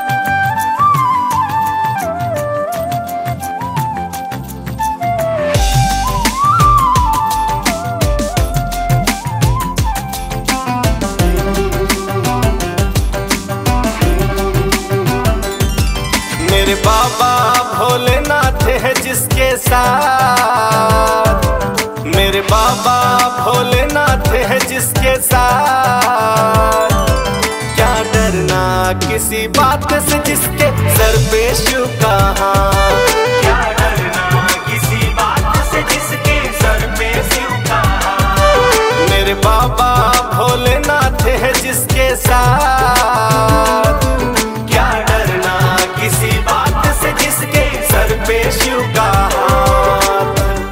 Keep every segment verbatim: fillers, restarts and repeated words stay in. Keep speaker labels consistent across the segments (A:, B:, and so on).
A: मेरे बाबा भोलेनाथ है जिसके साथ, मेरे बाबा भोलेनाथ है जिसके साथ, क्या डरना किसी बात से जिसके सर पे शिव का हाथ, क्या डरना किसी बात से जिसके सर पे शिव का हाथ। मेरे बाबा भोलेनाथ है जिसके साथ, क्या डरना किसी बात से जिसके सर पे शिव का हाथ।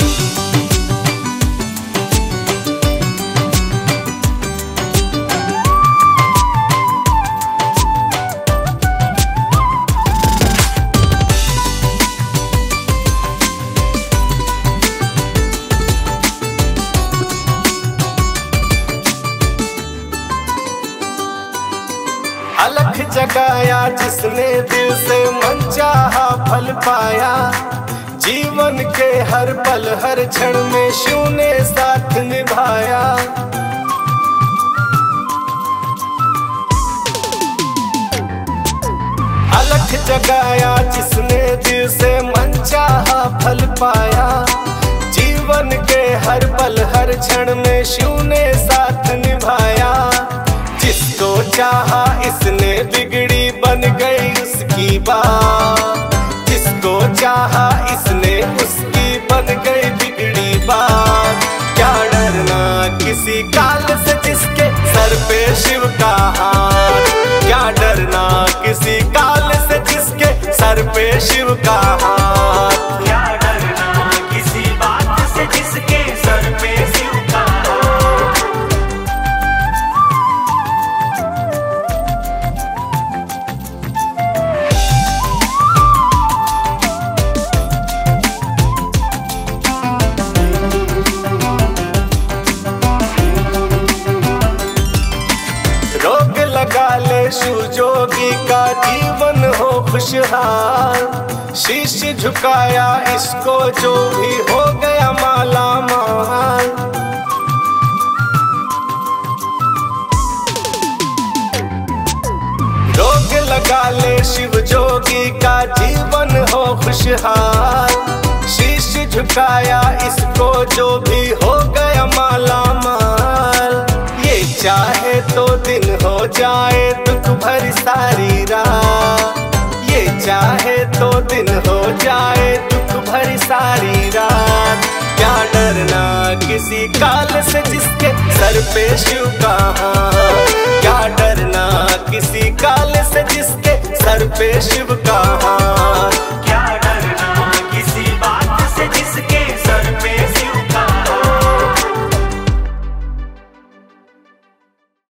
A: अलख जगाया जिसने दिल से मन चाहा फल पाया, जीवन के हर पल हर क्षण में शिव ने साथ निभाया। अलख जगाया जिसने दिल से मन चाहा फल पाया, जीवन के हर पल हर क्षण में शिव ने साथ निभाया। जिसको चाहा इसने बिगड़ी बन गई उसकी बात, जिसको चाहा इसने उसकी बन गई बिगड़ी बात। क्या डरना किसी काल से जिसके सर पे शिव का हाथ, क्या डरना किसी काल से जिसके सर पे शिव का हाथ, क्या डरना किसी बात से जिसके सर पे शिव का हाथ। रोग लगा ले शिव जोगी का जीवन हो खुशहाल, शीश झुकाया इसको जो भी हो गया माला माल। रोग लगा ले शिव जोगी का जीवन हो खुशहाल, शीश झुकाया इसको जो भी हो गया माला माल। ये चाहे तो दिन हो जाए दुख भरी सारी रात, ये चाहे तो दिन हो जाए दुख भरी सारी रात। क्या डरना किसी काल से जिसके सर पे शिव का हाथ, क्या डरना किसी काल से जिसके सर पे शिव